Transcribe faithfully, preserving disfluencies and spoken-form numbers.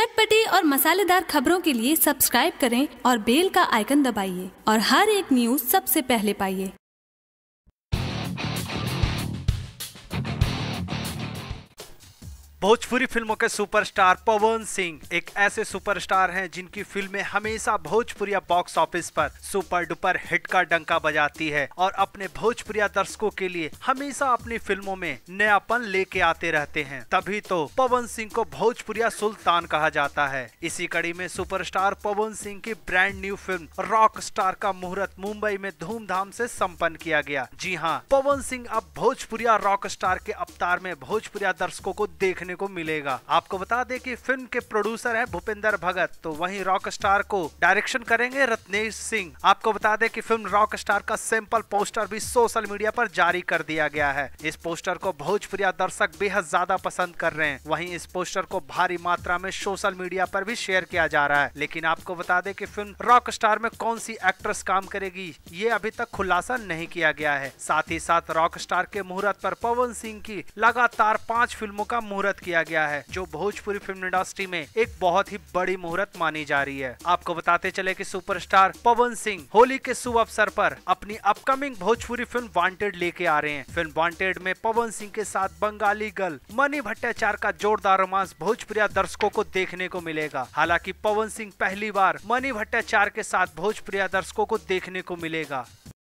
चटपटी और मसालेदार खबरों के लिए सब्सक्राइब करें और बेल का आइकन दबाइए और हर एक न्यूज सबसे पहले पाइए। भोजपुरी फिल्मों के सुपरस्टार पवन सिंह एक ऐसे सुपरस्टार हैं जिनकी फिल्में हमेशा भोजपुरिया बॉक्स ऑफिस पर सुपर डुपर हिट का डंका बजाती है और अपने भोजपुरिया दर्शकों के लिए हमेशा अपनी फिल्मों में नयापन लेके आते रहते हैं। तभी तो पवन सिंह को भोजपुरिया सुल्तान कहा जाता है। इसी कड़ी में सुपरस्टार पवन सिंह की brand new film rock star का मुहूर्त मुंबई में धूमधाम से संपन्न किया गया। जी हाँ, पवन सिंह अब भोजपुरिया रॉक स्टार के अवतार में भोजपुरिया दर्शकों को देखने को मिलेगा। आपको बता दें कि फिल्म के प्रोड्यूसर हैं भूपेंद्र भगत, तो वहीं रॉक स्टार को डायरेक्शन करेंगे रत्नेश सिंह। आपको बता दें कि फिल्म रॉक स्टार का सैंपल पोस्टर भी सोशल मीडिया पर जारी कर दिया गया है। इस पोस्टर को भोजपुरिया दर्शक बेहद ज्यादा पसंद कर रहे हैं। वहीं इस पोस्टर को भारी मात्रा में सोशल मीडिया पर भी शेयर किया जा रहा है। लेकिन आपको बता दें कि फिल्म रॉक स्टार में कौन सी एक्ट्रेस काम करेगी ये अभी तक खुलासा नहीं किया गया है। साथ ही साथ रॉक स्टार के मुहूर्त पर पवन सिंह की लगातार पांच फिल्मों का मुहूर्त किया गया है, जो भोजपुरी फिल्म इंडस्ट्री में एक बहुत ही बड़ी मुहूर्त मानी जा रही है। आपको बताते चले कि सुपरस्टार पवन सिंह होली के शुभ अवसर पर अपनी अपकमिंग भोजपुरी फिल्म वांटेड लेके आ रहे हैं। फिल्म वांटेड में पवन सिंह के साथ बंगाली गर्ल मनी भट्टाचार्य का जोरदार रोमांस भोजपुरिया दर्शकों को देखने को मिलेगा। हालांकि पवन सिंह पहली बार मनी भट्टाचार्य के साथ भोजपुरिया दर्शकों को देखने को मिलेगा।